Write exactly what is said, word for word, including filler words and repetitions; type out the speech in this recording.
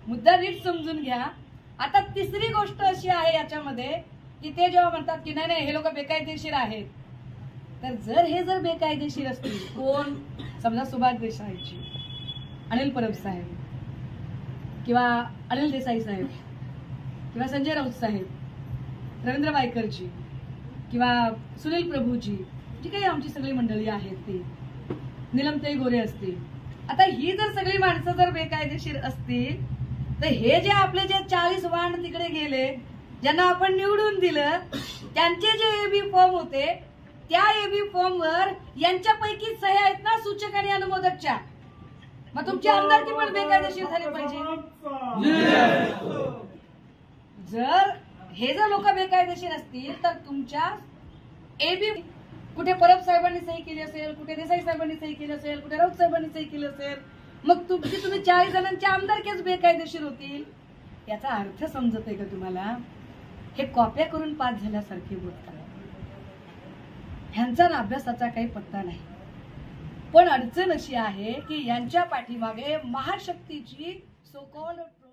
मुद्दा नीट समजून घ्या। आता तिसरी गोष्ट अशी आहे याच्यामध्ये की ते जेव्हा म्हणतात की नाही नाही हे लोक बेकायदेशीर आहेत, तर जर हे जर बेकायदेशीर असतील, कोण समजा सुभाष देसाईची, अनिल परब साहेब किंवा अनिल देसाई साहेब किंवा संजय राऊत साहेब, रवींद्र वायकरजी किंवा सुनील प्रभूजी, जी काही आमची सगळी मंडळी आहेत ती, नीलमताई गोरे असतील, आता ही जर सगळी माणसं जर बेकायदेशीर असतील तर हे जे आपले जे चाळीस वांड तिकडे गेले, ज्यांना आपण निवडून दिलं, त्यांचे जे एबी फॉर्म होते त्या एबी फॉर्म वर यांच्यापैकी सह्या आहेत ना सूचक आणि अनुमोदकच्या, मग तुमची आमदारकी पण बेकायदेशीर झाली पाहिजे। जर हे जर लोक बेकायदेशीर असतील तर तुमच्या एबी कुठे परब साहेबांनी सही केली असेल, कुठे देसाई साहेबांनी सही केली असेल, कुठे राऊत साहेबांनी सही केली असेल, मग तुमची तुम्ही चाळीस जणांच्या आमदारकीच बेकायदेशीर होतील। याचा अर्थ समजत आहे का तुम्हाला? हे कॉप्या करून पास झाल्यासारखे बोलतात, ह्यांचा अभ्यासाचा काही पत्ता नाही। पण अडचण अशी आहे की यांच्या पाठीमागे महाशक्तीची सो कॉल्ड